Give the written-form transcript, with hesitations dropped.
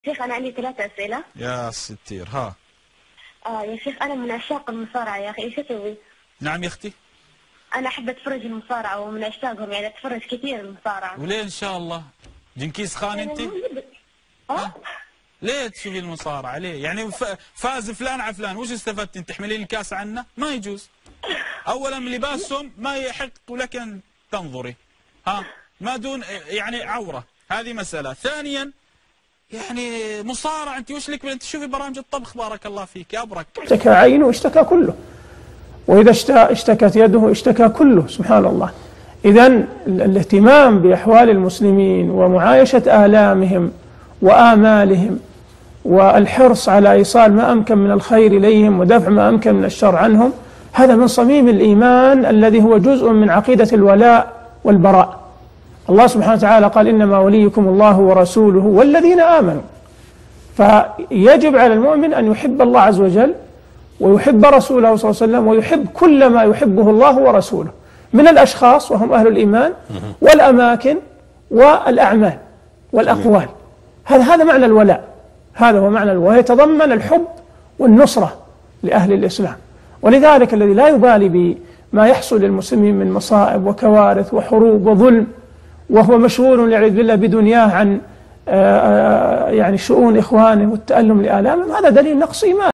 شيخ أنا عندي 3 أسئلة. يا ستير ها. يا شيخ أنا من عشاق المصارعة يا أخي، إيش أسوي؟ نعم يا أختي. أنا أحب أتفرج المصارعة ومن عشاقهم، يعني أتفرج كثير المصارعة. وليه إن شاء الله؟ جنكيز خان أنت؟ ليه تشوفي المصارعة؟ ليه؟ يعني فاز فلان على فلان، وش استفدت أنت؟ تحملين الكاس عنه؟ ما يجوز. أولا لباسهم ما يحق لك أن تنظري. ما دون يعني عورة، هذه مسألة. ثانيا يعني مصارعة، أنت وش لك؟ أنت شوفي برامج الطبخ بارك الله فيك يا أبرك. اشتكى عينه اشتكى كله، وإذا اشتكت يده اشتكى كله، سبحان الله. إذن الاهتمام بأحوال المسلمين ومعايشة آلامهم وآمالهم والحرص على إيصال ما أمكن من الخير إليهم ودفع ما أمكن من الشر عنهم، هذا من صميم الإيمان الذي هو جزء من عقيدة الولاء والبراء. الله سبحانه وتعالى قال: إنما وليكم الله ورسوله والذين آمنوا. فيجب على المؤمن أن يحب الله عز وجل ويحب رسوله صلى الله عليه وسلم ويحب كل ما يحبه الله ورسوله من الأشخاص وهم أهل الإيمان والأماكن والأعمال والأقوال. هذا معنى الولاء، هذا هو معنى الولاء، ويتضمن الحب والنصرة لأهل الإسلام. ولذلك الذي لا يبالي بما يحصل للمسلمين من مصائب وكوارث وحروب وظلم، وهو مشغول والعياذ بالله بدنياه عن يعني شؤون إخوانه والتألم لآلامهم، هذا دليل نقص إيمان.